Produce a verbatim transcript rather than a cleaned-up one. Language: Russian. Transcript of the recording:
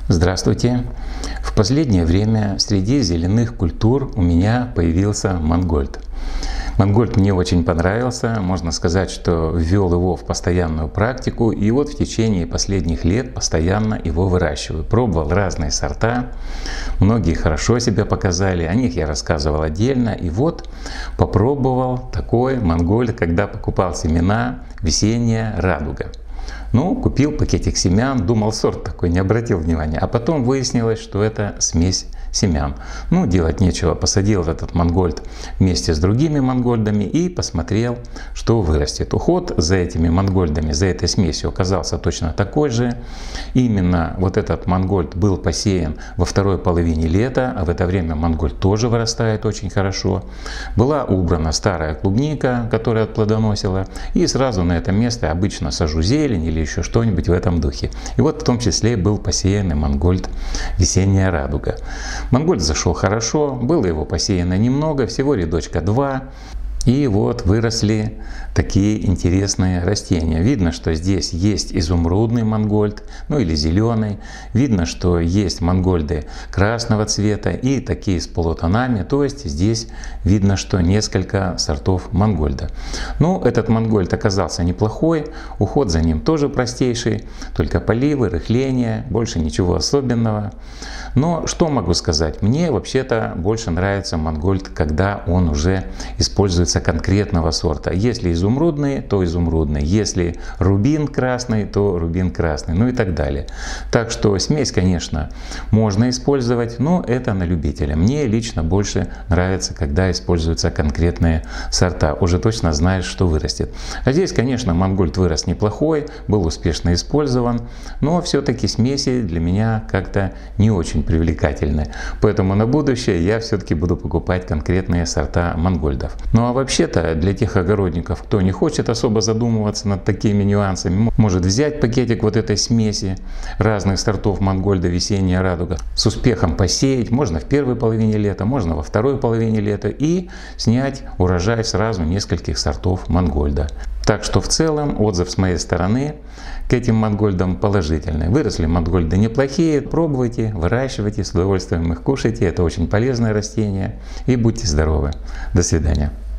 Здравствуйте! В последнее время среди зеленых культур у меня появился мангольд. Мангольд мне очень понравился, можно сказать, что ввел его в постоянную практику, и вот в течение последних лет постоянно его выращиваю. Пробовал разные сорта, многие хорошо себя показали, о них я рассказывал отдельно, и вот попробовал такой мангольд, когда покупал семена «Весенняя радуга». Ну, купил пакетик семян, думал, сорт такой, не обратил внимания. А потом выяснилось, что это смесь семян. Ну, делать нечего, посадил этот мангольд вместе с другими мангольдами и посмотрел, что вырастет. Уход за этими мангольдами, за этой смесью оказался точно такой же. Именно вот этот мангольд был посеян во второй половине лета, а в это время мангольд тоже вырастает очень хорошо. Была убрана старая клубника, которая отплодоносила, и сразу на это место обычно сажу зелень или еще что-нибудь в этом духе. И вот в том числе был посеян и мангольд «Весенняя радуга». Мангольд зашел хорошо, было его посеяно немного, всего рядочка два. И вот выросли такие интересные растения. Видно, что здесь есть изумрудный мангольд, ну или зеленый. Видно, что есть мангольды красного цвета и такие с полутонами. То есть здесь видно, что несколько сортов мангольда. Ну, этот мангольд оказался неплохой, уход за ним тоже простейший, только поливы, рыхление, больше ничего особенного. Но что могу сказать? Мне вообще-то больше нравится мангольд, когда он уже используется конкретного сорта. Если изумрудный, то изумрудный. Если рубин красный, то рубин красный. Ну и так далее. Так что смесь, конечно, можно использовать, но это на любителя. Мне лично больше нравится, когда используются конкретные сорта. Уже точно знаешь, что вырастет. А здесь, конечно, мангольд вырос неплохой, был успешно использован, но все-таки смеси для меня как-то не очень привлекательны. Поэтому на будущее я все-таки буду покупать конкретные сорта мангольдов. Ну а вообще-то для тех огородников, кто не хочет особо задумываться над такими нюансами, может взять пакетик вот этой смеси разных сортов мангольда «Весенняя радуга», с успехом посеять, можно в первой половине лета, можно во второй половине лета, и снять урожай сразу нескольких сортов мангольда. Так что в целом отзыв с моей стороны к этим мангольдам положительный. Выросли мангольды неплохие, пробуйте, выращивайте, с удовольствием их кушайте. Это очень полезное растение. И будьте здоровы. До свидания.